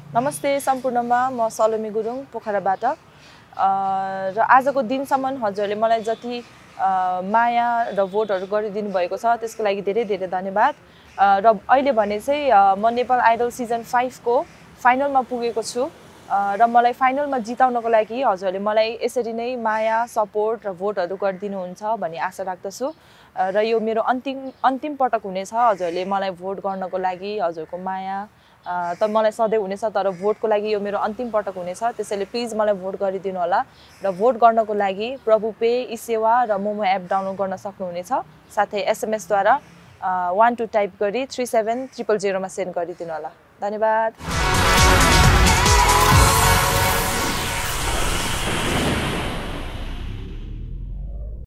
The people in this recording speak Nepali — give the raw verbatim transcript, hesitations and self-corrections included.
नमस्ते सम्पूर्णमा म सलोमी गुरुङ पोखराबाट र आजको दिनसम्म हजुरले मलाई जति माया र भोटहरु गरिदिनु भएको छ त्यसको लागि धेरै धेरै धन्यवाद र अहिले भने चाहिँ म नेपाल आइडल सिजन पाँच को फाइनलमा पुगेको छु र मलाई फाइनलमा जिताउनको लागि हजुरले मलाई यसरी नै माया सपोर्ट र भोटहरु गरिदिनु हुन्छ भन्ने आशा राख्दछु र यो मेरो अन्तिम अन्तिम पटक हुनेछ हजुरले मलाई भोट गर्नको लागि हजुरको माया त मलाई सधैं हुनेछ तर भोटको लागि यो मेरो अन्तिम पटक हुनेछ त्यसैले प्लिज मलाई भोट गरिदिनु होला र भोट गर्नको लागि प्रभु पे इसेवा र मोमो एप डाउनलोड गर्न सक्नुहुनेछ साथै एसएमएस द्वारा one two टाइप गरी three seven zero zero मा सेन्ड गरिदिनु होला धन्यवाद।